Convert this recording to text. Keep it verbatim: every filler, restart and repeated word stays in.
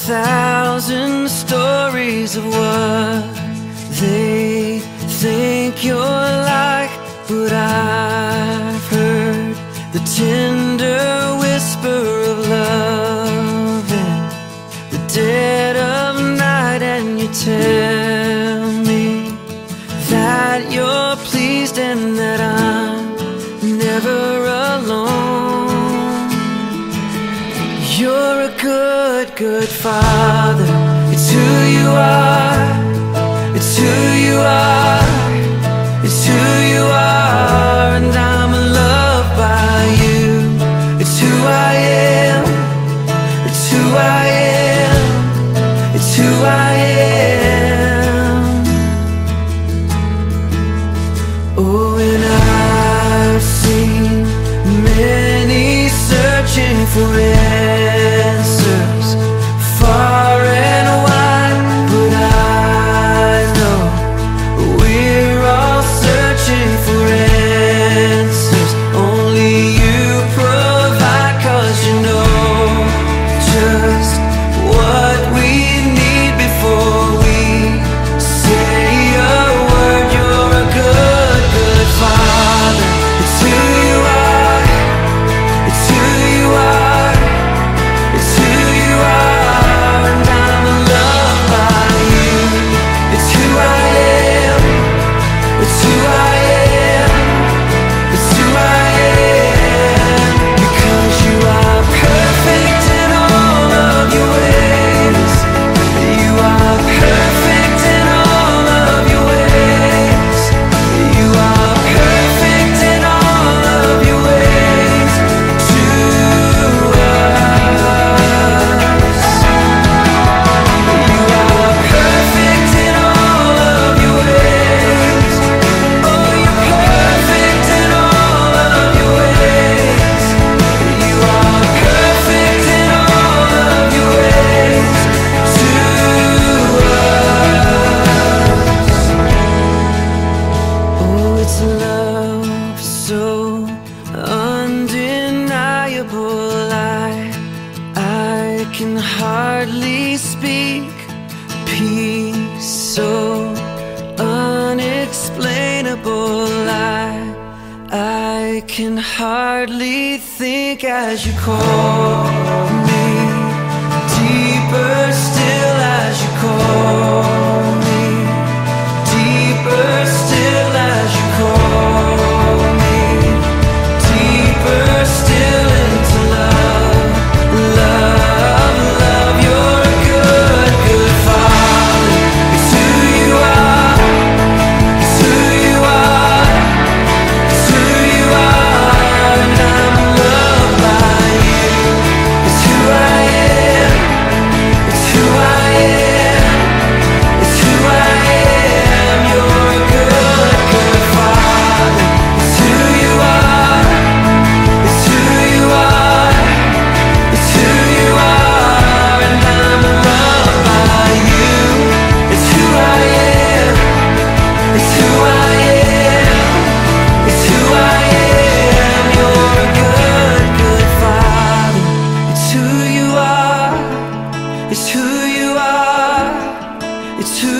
thousand stories of what they think you're like, but I've heard the tender whisper of love in the dead of night, and you tell me that you're pleased and that I'm never alone. You're a good, good father. It's who you are. It's who you are. It's who you are, and I'm loved by you. It's who I am. It's who I am. It's who I am. Oh, and I've seen many searching for answers far and wide, but I know we're all searching for answers only you provide, 'cause you know just what we need before we say a word. You're a good, good father. It's who you are. It's who you are. It's who you are, and I'm loved by you. It's who I am. It's who I am. It's who I am. Because you are perfect in all of your ways. You are perfect in all of your ways. You are perfect in all of your ways to us. You are perfect in all of your ways. Oh, you're perfect in all of your ways. You are perfect in all of your ways to us. Oh, it's love so undeniable, I, I can hardly speak. Peace so unexplainable, I, I can hardly think as you call me. Deeper still as you call me. Deeper still as you call me. Deeper still into love. Love, love, you're a good, good father. It's who you are. It's who you are. It's who you are, and I'm loved by you. It's who I am. It's who I am. It's who I am. You're a good, good father. It's who you are. It's who you are. It's who you are, and I'm loved by you. It's who I am. It's who I am. It's who I am. You're a good, good father. It's who you are. It's who you are. It's who